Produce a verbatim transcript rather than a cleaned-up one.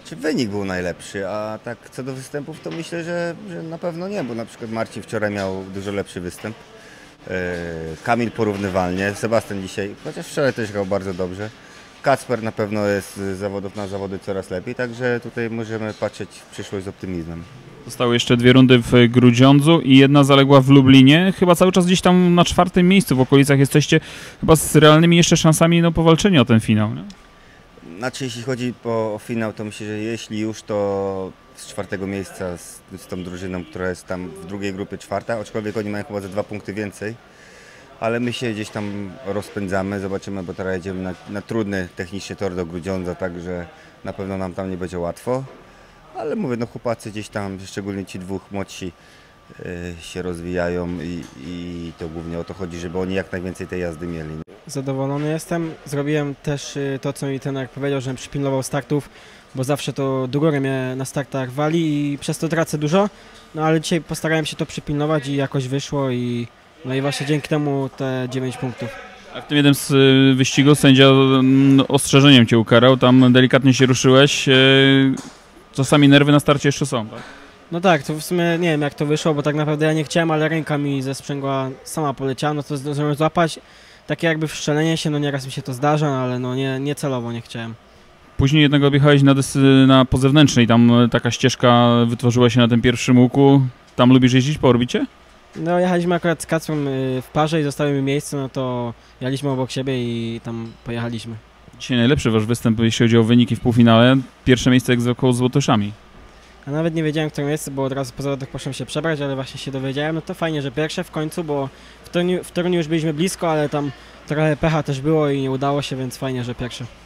Czy wynik był najlepszy, a tak co do występów to myślę, że, że na pewno nie, bo na przykład Marcin wczoraj miał dużo lepszy występ. Kamil porównywalnie, Sebastian dzisiaj, chociaż wczoraj też grał bardzo dobrze. Kacper na pewno jest z zawodów na zawody coraz lepiej, także tutaj możemy patrzeć w przyszłość z optymizmem. Zostały jeszcze dwie rundy w Grudziądzu i jedna zaległa w Lublinie. Chyba cały czas gdzieś tam na czwartym miejscu w okolicach jesteście, chyba z realnymi jeszcze szansami no, powalczenia o ten finał. Nie? Znaczy jeśli chodzi o, o finał, to myślę, że jeśli już to z czwartego miejsca z, z tą drużyną, która jest tam w drugiej grupie czwarta, aczkolwiek oni mają chyba ze dwa punkty więcej. Ale my się gdzieś tam rozpędzamy, zobaczymy, bo teraz jedziemy na, na trudny technicznie tor do Grudziądza, także na pewno nam tam nie będzie łatwo. Ale mówię, no chłopacy gdzieś tam, szczególnie ci dwóch młodsi yy, się rozwijają i, i to głównie o to chodzi, żeby oni jak najwięcej tej jazdy mieli. Zadowolony jestem. Zrobiłem też to, co mi trener powiedział, żebym przypilnował startów, bo zawsze to do góry mnie na startach wali i przez to tracę dużo. No ale dzisiaj postarałem się to przypilnować i jakoś wyszło i no i właśnie dzięki temu te dziewięć punktów. A w tym jednym z wyścigów sędzia ostrzeżeniem cię ukarał, tam delikatnie się ruszyłeś. Czasami nerwy na starcie jeszcze są, tak? No tak, to w sumie nie wiem jak to wyszło, bo tak naprawdę ja nie chciałem, ale ręka mi ze sprzęgła sama poleciała, no to zdążyłem złapać. Takie jakby wszczelenie się, no nieraz mi się to zdarza, ale no nie, nie celowo nie chciałem. Później jednego objechałeś na, na pozewnętrznej, tam taka ścieżka wytworzyła się na tym pierwszym łuku. Tam lubisz jeździć po orbicie? No jechaliśmy akurat z Kacprem w parze i zostały mi miejsce, no to jechaliśmy obok siebie i tam pojechaliśmy. Dzisiaj najlepszy wasz występ, jeśli chodzi o wyniki w półfinale. Pierwsze miejsce jak z Złotoszami. A nawet nie wiedziałem, które miejsce, bo od razu po zawodach poszłem się przebrać, ale właśnie się dowiedziałem. No to fajnie, że pierwsze w końcu, bo w Toruniu, w Toruniu już byliśmy blisko, ale tam trochę pecha też było i nie udało się, więc fajnie, że pierwsze.